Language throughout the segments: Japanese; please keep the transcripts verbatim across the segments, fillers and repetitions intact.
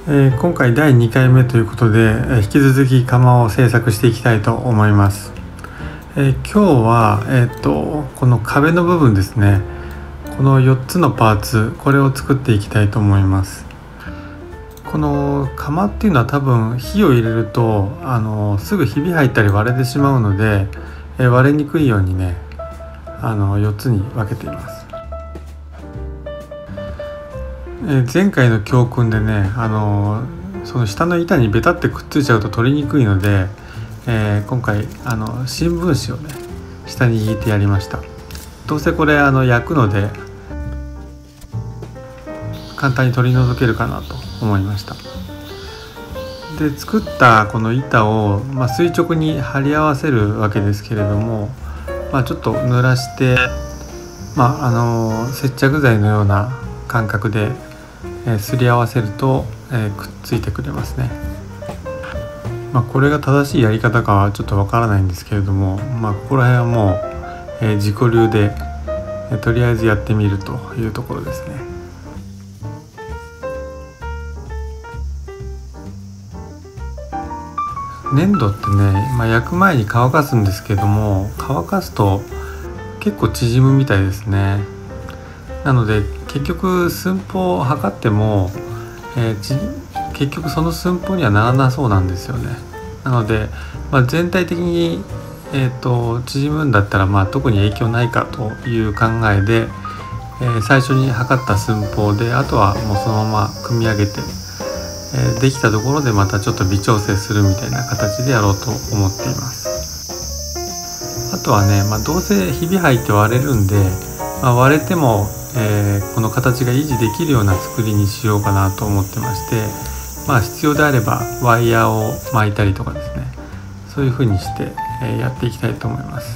えー今回だいにかいめということで、えー引き続き窯を製作していきたいと思います。えー今日は、えー、とこの壁の部分ですね、このよっつのパーツ、これを作っていきたいと思います。この窯っていうのは多分火を入れるとあのすぐひび入ったり割れてしまうので、えー割れにくいようにね、あのよっつに分けています。えー前回の教訓でね、あのその下の板にベタってくっついちゃうと取りにくいので、えー今回あの新聞紙をね下に引いてやりました。どうせこれあの焼くので簡単に取り除けるかなと思いました。で作ったこの板を、まあ、垂直に貼り合わせるわけですけれども、まあ、ちょっと濡らして、まあ、あの接着剤のような感覚で、えー、すり合わせると、えーくっついてくれますね。まあ、これが正しいやり方かはちょっとわからないんですけれども、まあ、ここら辺はもう、えー自己流で、えーとりあえずやってみるというところですね。粘土ってね、まあ、焼く前に乾かすんですけども、乾かすと結構縮むみたいですね。なので結局寸法を測っても、えーち結局その寸法にはならなそうなんですよね。なので、まあ、全体的に、えー、と縮むんだったら、まあ、特に影響ないかという考えで、えー最初に測った寸法で、あとはもうそのまま組み上げて、えーできたところでまたちょっと微調整するみたいな形でやろうと思っています。あとはね、まあ、どうせひび入って割れるんで、まあ、割れても、えーこの形が維持できるような作りにしようかなと思ってまして、まあ、必要であればワイヤーを巻いたりとかですね、そういう風にして、えーやっていきたいと思います。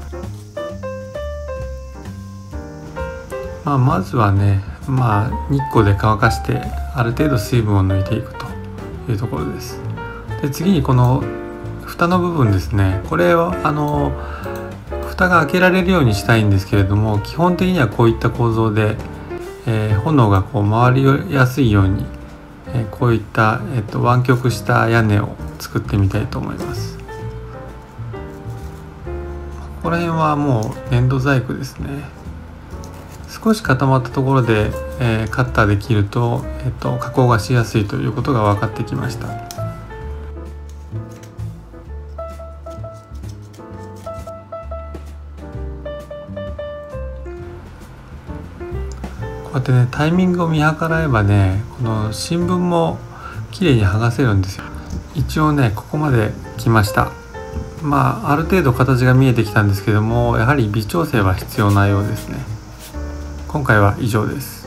まあ、まずはね、まあ、日光で乾かしてある程度水分を抜いていくというところです。で次にこの蓋の部分ですね、これをあの蓋が開けられるようにしたいんですけれども、基本的にはこういった構造で、えー炎がこう回りやすいように、えーこういった、えーと湾曲した屋根を作ってみたいと思います。ここら辺はもう粘土細工ですね。少し固まったところで、えーカッターで切ると、えーと加工がしやすいということが分かってきました。こうやってね、タイミングを見計らえばね、この新聞も綺麗に剥がせるんですよ。一応ね、ここまで来ました。まあある程度形が見えてきたんですけども、やはり微調整は必要なようですね。今回は以上です。